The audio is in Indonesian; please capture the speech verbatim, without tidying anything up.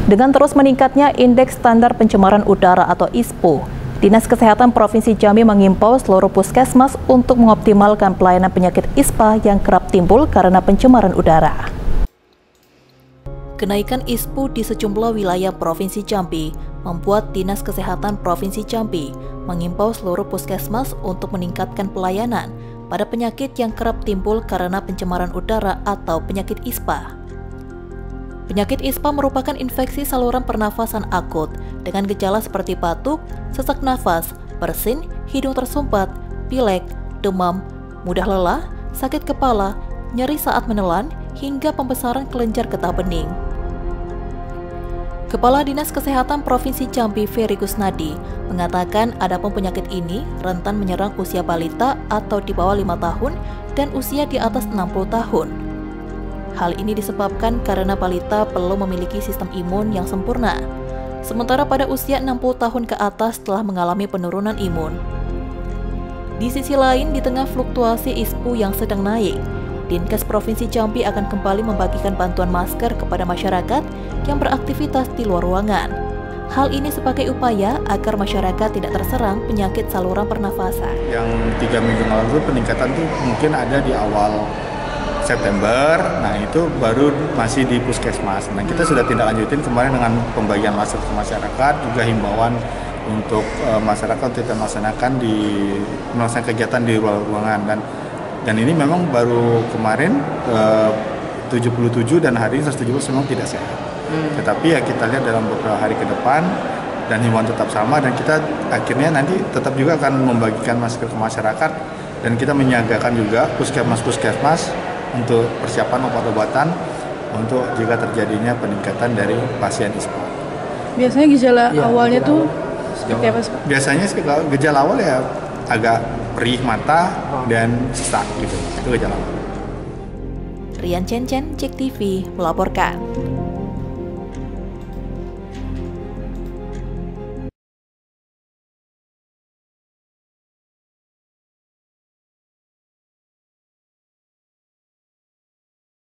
Dengan terus meningkatnya indeks standar pencemaran udara atau I S P U, Dinas Kesehatan Provinsi Jambi mengimbau seluruh puskesmas untuk mengoptimalkan pelayanan penyakit ispa yang kerap timbul karena pencemaran udara. Kenaikan I S P U di sejumlah wilayah Provinsi Jambi membuat Dinas Kesehatan Provinsi Jambi mengimbau seluruh puskesmas untuk meningkatkan pelayanan pada penyakit yang kerap timbul karena pencemaran udara atau penyakit ispa. Penyakit ispa merupakan infeksi saluran pernafasan akut dengan gejala seperti batuk, sesak nafas, bersin, hidung tersumbat, pilek, demam, mudah lelah, sakit kepala, nyeri saat menelan, hingga pembesaran kelenjar getah bening. Kepala Dinas Kesehatan Provinsi Jambi, Ferry Kusnadi, mengatakan adapun penyakit ini rentan menyerang usia balita atau di bawah lima tahun dan usia di atas enam puluh tahun. Hal ini disebabkan karena balita belum memiliki sistem imun yang sempurna, sementara pada usia enam puluh tahun ke atas telah mengalami penurunan imun. Di sisi lain, di tengah fluktuasi I S P U yang sedang naik, Dinkes Provinsi Jambi akan kembali membagikan bantuan masker kepada masyarakat yang beraktivitas di luar ruangan. Hal ini sebagai upaya agar masyarakat tidak terserang penyakit saluran pernafasan. Yang tiga minggu lalu peningkatan tuh mungkin ada di awal September, nah itu baru masih di puskesmas. Nah kita sudah tindak lanjutin kemarin dengan pembagian masker ke masyarakat, juga himbauan untuk e, masyarakat untuk kita melaksanakan di melaksanakan kegiatan di luar ruangan dan dan ini memang baru kemarin e, tujuh puluh tujuh dan hari ini seratus tujuh puluh memang tidak sehat. Hmm. Tetapi ya kita lihat dalam beberapa hari ke depan dan himbauan tetap sama dan kita akhirnya nanti tetap juga akan membagikan masker ke masyarakat dan kita menyiagakan juga puskesmas-puskesmas untuk persiapan obat-obatan untuk jika terjadinya peningkatan dari pasien I S P U. Biasanya gejala ya, awalnya gejala tuh awal. seperti apa sih? Biasanya gejala awal ya agak perih mata dan sesak gitu. Itu gejala awal. Rian Cencen, Cek T V melaporkan.